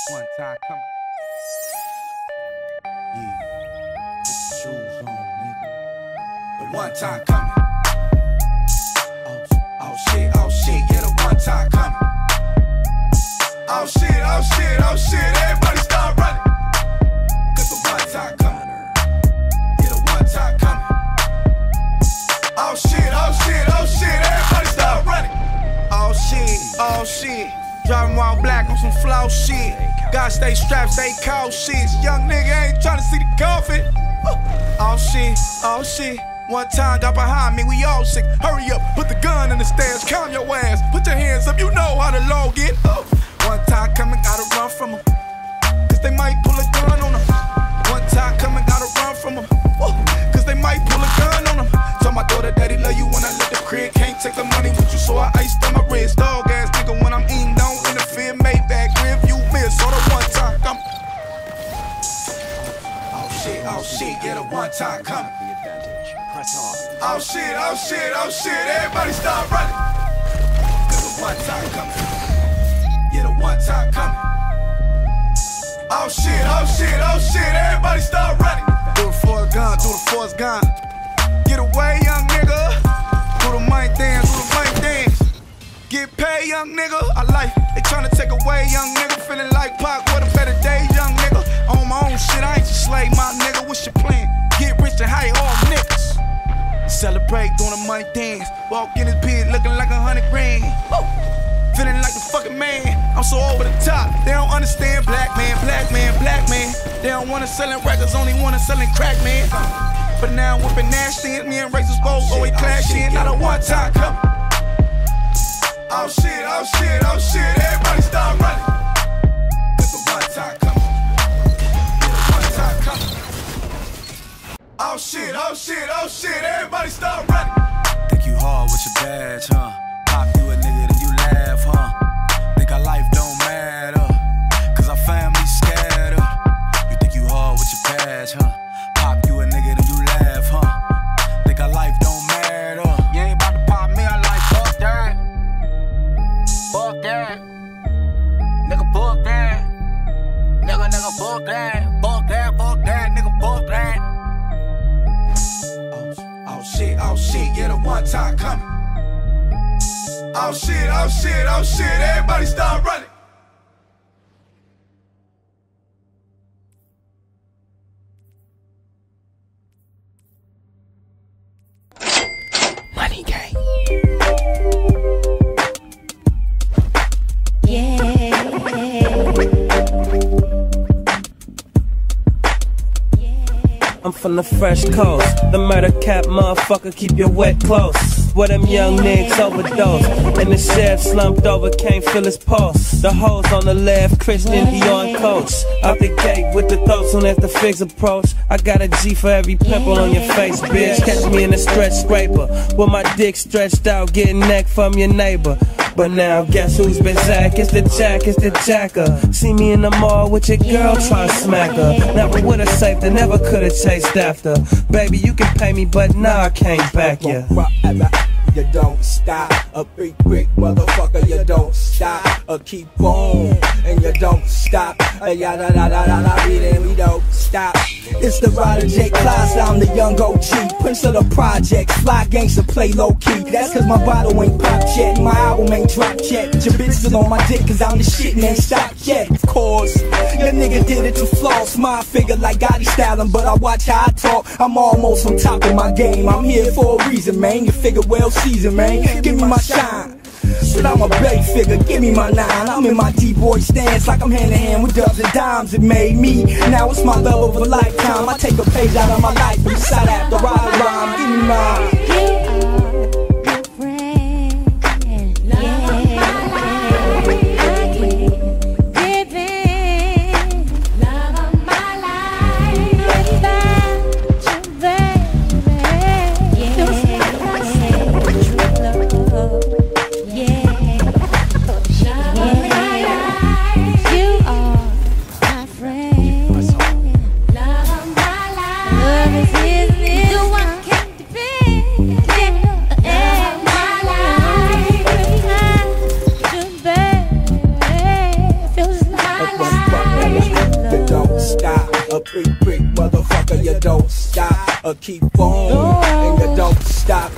One time coming. Yeah. Put your shoes on, nigga. The one time coming. Oh shit, yeah, the one time coming. Oh shit, everybody start running. Cause the one time coming. Yeah, the one time coming. Oh shit, everybody start running. Oh shit. Driving while black on some flow shit. Gotta stay strapped, stay cold shit. Young nigga ain't tryna see the coffin. Oh shit. One time got behind me, we all sick. Hurry up, put the gun in the stairs, calm your ass. Put your hands up, you know how the law get. One time coming, gotta run from them. Cause they might pull a gun on them. One time coming, gotta run from them. Cause they might pull a gun on them. Tell my daughter, daddy love you when I let the crib. Can't take the money with you, so I iced on my wrist. Dog ass nigga when I'm eating, don't interfere. Maybach, rear view mirror, so the one time coming. Oh shit, yeah, the one time coming. Oh shit, everybody start running. Cause the one time coming. Yeah, the one time coming. Oh shit, everybody start running. Do the force gun. Get away, young nigga. Do the money dance. Get paid, young nigga. I like it. They tryna take away, young nigga. Feeling like Pac, what a better day, young nigga. On my own shit, I ain't just slave, my nigga. What's your plan? Get rich and hire all niggas. Celebrate, doing the money dance. Walk in his bed looking like 100 grand. Feeling like the fucking man. I'm so over the top. They don't understand black man. They don't wanna sellin' records, only wanna sellin' crack, man. But now I'm whipping nasty and me and Razor's both always clashing. Not a one time coming. Oh shit, everybody start running. Cause the one time coming. Yeah, the one time coming. Oh shit, everybody start running. Think you hard with your badge, huh? Pop you a nigga, then you laugh, huh? Think our life don't matter, cause our family's scattered. You think you hard with your badge, huh? Pop you a nigga, then you laugh, huh? Think our life don't matter. You ain't about to pop me, I like fuck that. Fuck that. Nigga, fuck that. Nigga, fuck that. Fuck that, nigga, fuck that. Oh shit, yeah, the one time coming. Oh shit, everybody start running. Money gang. I'm from the fresh coast, the murder cap motherfucker, keep your wet close. Where them young niggas overdose, and the sheriff slumped over, can't feel his pulse. The hoes on the left, Christian, he on coach. Out the gate with the throat soon as the figs approach. I got a G for every pimple on your face, bitch. Catch me in a stretch scraper, with my dick stretched out, getting neck from your neighbor. But now guess who's been Zach? It's the jacker. See me in the mall with your girl, try to smack her. Never would've saved her, never could've chased after. Baby, you can pay me, but now I can't back ya. You don't stop, a big motherfucker, you don't stop, keep on, and you don't stop, yada da da da da, we don't stop. It's the rider J. Class, I'm the young OG, Prince of the project, fly gangster, play low key. That's cause my bottle ain't pop yet, my album ain't dropped yet. Your bitch still on my dick cause I'm the shit and ain't stopped yet. Of course, your nigga did it to floss, my figure like Gotti styling, but I watch how I talk, I'm almost on top of my game. I'm here for a reason, man, you figure well seasoned, man, give me my shine. But I'm a bay figure, give me my 9. I'm in my D-boy stance like I'm hand in hand with dubs and dimes. It made me, now it's my love of a lifetime. I take a page out of my life and decide after I rhyme. Give me mine. Love is his, the one can't defend. A brick, motherfucker, you don't stop. Keep on, and you don't stop.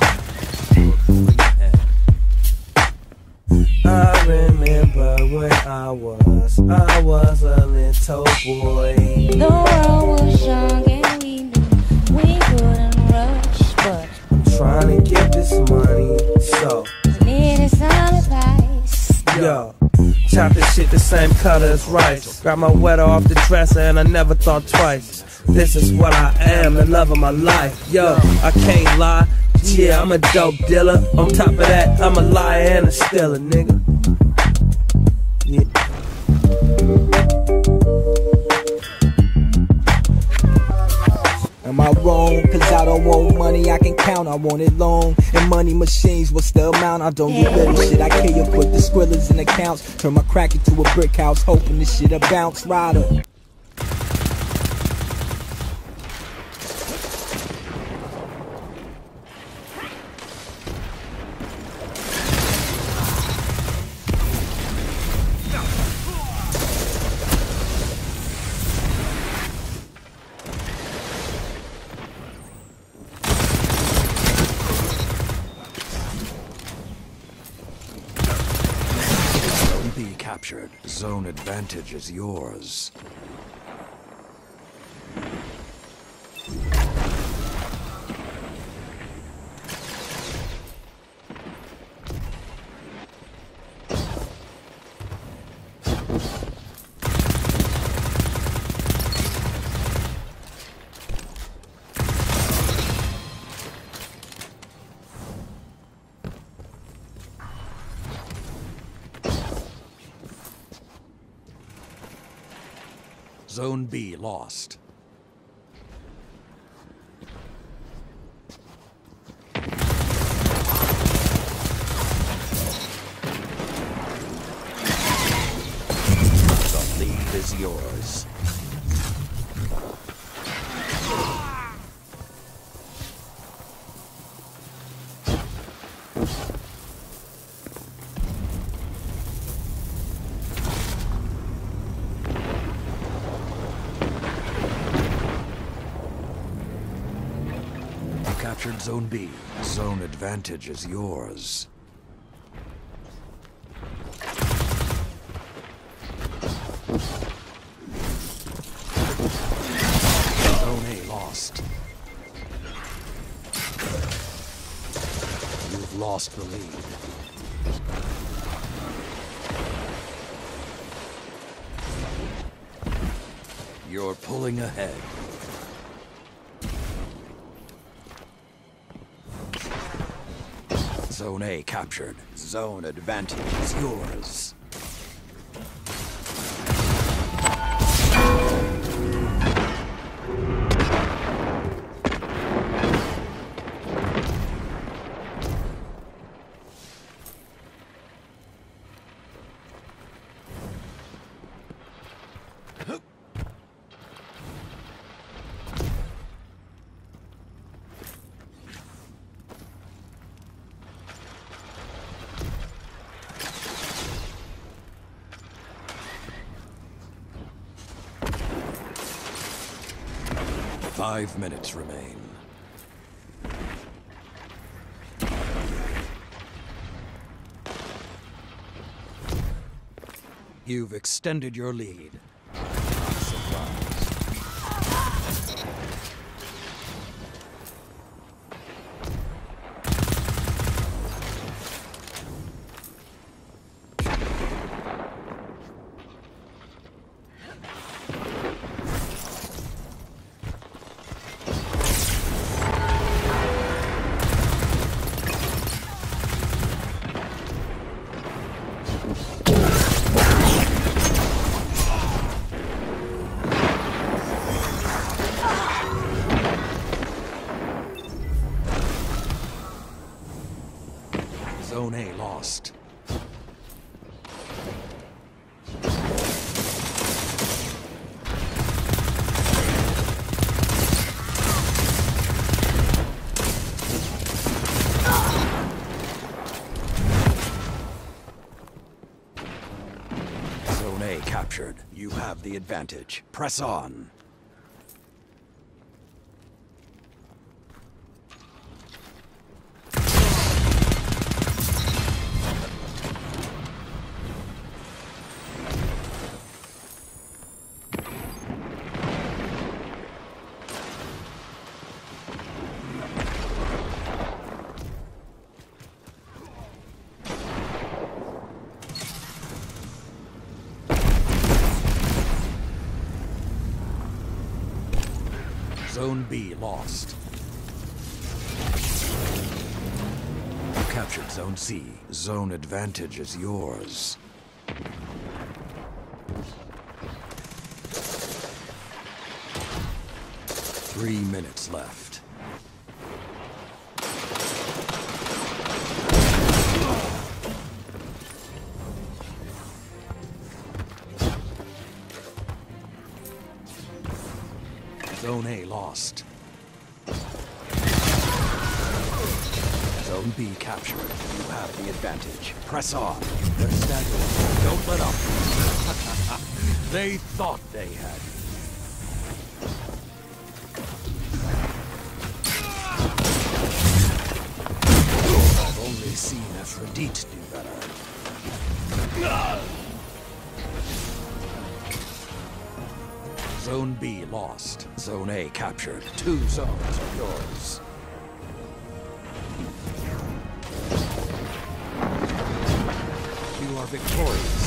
I remember when I was a little boy. The world was young and we knew we wouldn't rush, but I'm trying to get this money, so I needed some advice. yo, chop this shit the same color as rice. Got my wetter off the dresser and I never thought twice. This is what I am, the love of my life. Yo, I can't lie. Yeah, I'm a dope dealer. On top of that, I'm a liar and a stealer, nigga. Yeah. Am I wrong? Cause I don't want money I can count, I want it long. And money machines, what's the amount? I don't do little shit, I kill you, put the squillers in accounts. Turn my crack into a brick house, hoping this shit'll bounce. Rider. B captured. Zone advantage is yours. Zone B lost. The lead is yours. Captured Zone B. Zone advantage is yours. Zone A lost. You've lost the lead. You're pulling ahead. Zone A captured. Zone advantage is yours. Five minutes remain. You've extended your lead. Zone A lost. Zone A captured. You have the advantage. Press on. Zone B lost. You captured Zone C. Zone advantage is yours. Three minutes left. Zone A lost. Zone B captured. You have the advantage. Press on. They're staggering. Don't let up. They thought they had you. I've only seen Aphrodite do better. Zone B lost. Zone A captured. 2 zones are yours. You are victorious.